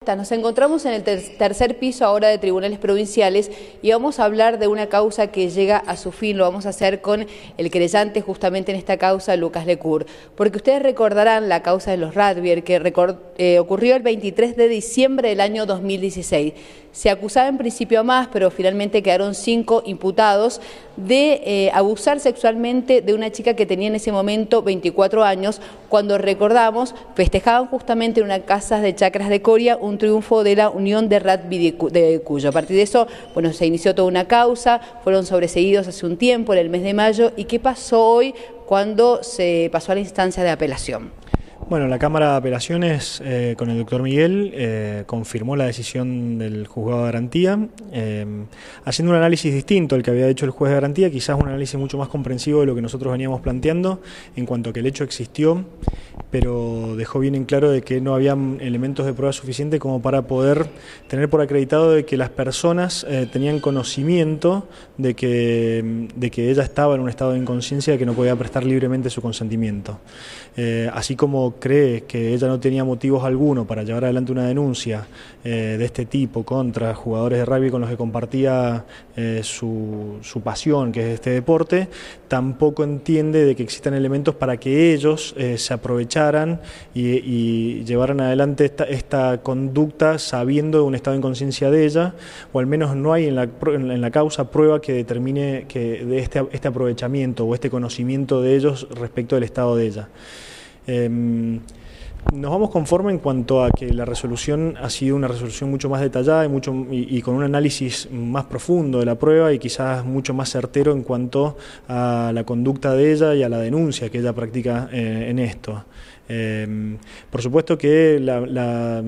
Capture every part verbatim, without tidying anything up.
Nos encontramos en el ter tercer piso ahora de tribunales provinciales y vamos a hablar de una causa que llega a su fin. Lo vamos a hacer con el querellante justamente en esta causa, Lucas Lecur. Porque ustedes recordarán la causa de los Radbier que eh, ocurrió el veintitrés de diciembre del año dos mil dieciséis. Se acusaba en principio a más, pero finalmente quedaron cinco imputados de eh, abusar sexualmente de una chica que tenía en ese momento veinticuatro años, cuando recordamos festejaban justamente en una casa de Chacras de Coria un triunfo de la Unión de Rugby de Cuyo. A partir de eso, bueno, se inició toda una causa, fueron sobreseídos hace un tiempo, en el mes de mayo. ¿Y qué pasó hoy cuando se pasó a la instancia de apelación? Bueno, la Cámara de Apelaciones eh, con el doctor Miguel eh, confirmó la decisión del juzgado de garantía, eh, haciendo un análisis distinto al que había hecho el juez de garantía, quizás un análisis mucho más comprensivo de lo que nosotros veníamos planteando en cuanto a que el hecho existió, pero dejó bien en claro de que no había elementos de prueba suficiente como para poder tener por acreditado de que las personas eh, tenían conocimiento de que, de que ella estaba en un estado de inconsciencia, de que no podía prestar libremente su consentimiento. Eh, así como cree que ella no tenía motivos alguno para llevar adelante una denuncia eh, de este tipo contra jugadores de rugby con los que compartía eh, su, su pasión, que es este deporte, tampoco entiende de que existan elementos para que ellos eh, se aprovecharan y, y llevaran adelante esta, esta conducta sabiendo de un estado de inconsciencia de ella, o al menos no hay en la, en la causa prueba que determine que de este, este aprovechamiento o este conocimiento de ellos respecto del estado de ella. Eh, nos vamos conforme en cuanto a que la resolución ha sido una resolución mucho más detallada y, mucho, y, y con un análisis más profundo de la prueba y quizás mucho más certero en cuanto a la conducta de ella y a la denuncia que ella practica eh, en esto. Eh, por supuesto que la, la,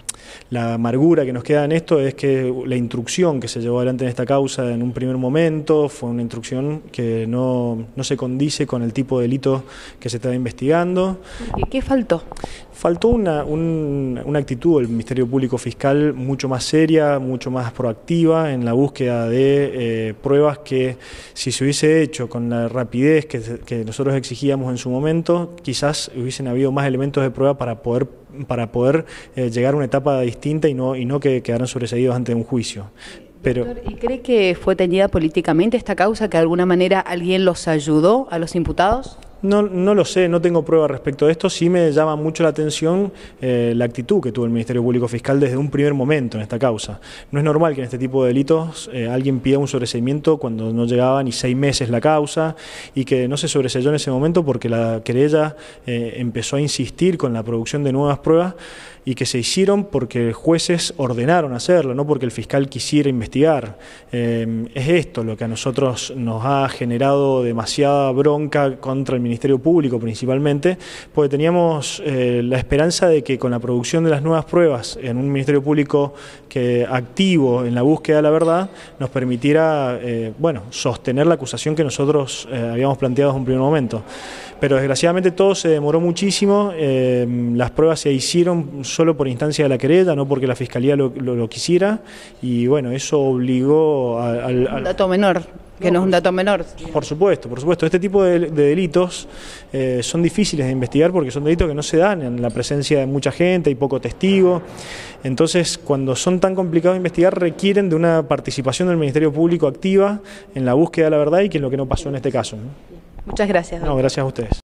la amargura que nos queda en esto es que la instrucción que se llevó adelante en esta causa en un primer momento fue una instrucción que no, no se condice con el tipo de delito que se estaba investigando. ¿Y qué faltó? Faltó una, un, una actitud del Ministerio Público Fiscal mucho más seria, mucho más proactiva en la búsqueda de eh, pruebas que, si se hubiese hecho con la rapidez que, que nosotros exigíamos en su momento, quizás hubiesen habido más elementos de prueba para poder, para poder eh, llegar a una etapa distinta y no, y no que quedaran sobreseídos ante un juicio. Pero, ¿y cree que fue teñida políticamente esta causa, que de alguna manera alguien los ayudó a los imputados? No, no lo sé, no tengo pruebas respecto a esto. Sí me llama mucho la atención eh, la actitud que tuvo el Ministerio Público Fiscal desde un primer momento en esta causa. No es normal que en este tipo de delitos eh, alguien pida un sobreseimiento cuando no llegaba ni seis meses la causa y que no se sobreseyó en ese momento porque la querella eh, empezó a insistir con la producción de nuevas pruebas y que se hicieron porque jueces ordenaron hacerlo, no porque el fiscal quisiera investigar. Eh, es esto lo que a nosotros nos ha generado demasiada bronca contra el Ministerio Público principalmente, porque teníamos eh, la esperanza de que con la producción de las nuevas pruebas en un Ministerio Público que activo en la búsqueda de la verdad nos permitiera eh, bueno, sostener la acusación que nosotros eh, habíamos planteado en un primer momento. Pero desgraciadamente todo se demoró muchísimo, eh, las pruebas se hicieron solo por instancia de la querella, no porque la Fiscalía lo, lo, lo quisiera, y bueno, eso obligó al... Un dato menor, que no, no es un dato menor. Por supuesto, por supuesto. Este tipo de, de delitos eh, son difíciles de investigar porque son delitos que no se dan en la presencia de mucha gente, hay poco testigo. Entonces, cuando son tan complicados de investigar, requieren de una participación del Ministerio Público activa en la búsqueda de la verdad y que es lo que no pasó en este caso, ¿no? Muchas gracias. No, gracias a ustedes.